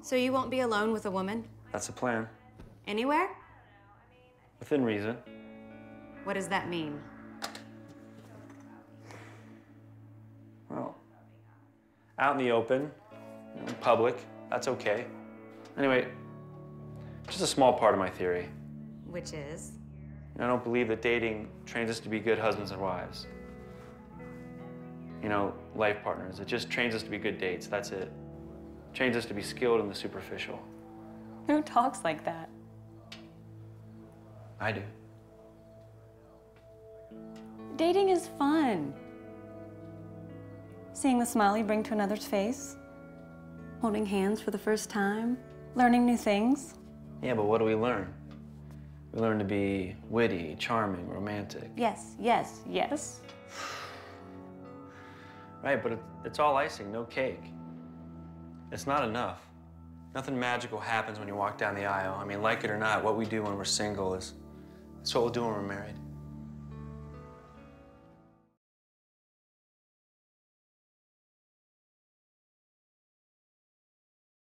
So you won't be alone with a woman? That's the plan. Anywhere? Within reason. What does that mean? Well, out in the open, in public, that's okay. Anyway, just a small part of my theory. Which is? I don't believe that dating trains us to be good husbands and wives. You know, life partners. It just trains us to be good dates, that's it. Trains us to be skilled in the superficial. Who talks like that? I do. Dating is fun. Seeing the smile you bring to another's face, holding hands for the first time, learning new things. Yeah, but what do we learn? We learn to be witty, charming, romantic. Yes, yes, yes. Right, but it's all icing, no cake. It's not enough. Nothing magical happens when you walk down the aisle. I mean, like it or not, what we do when we're single is what we'll do when we're married.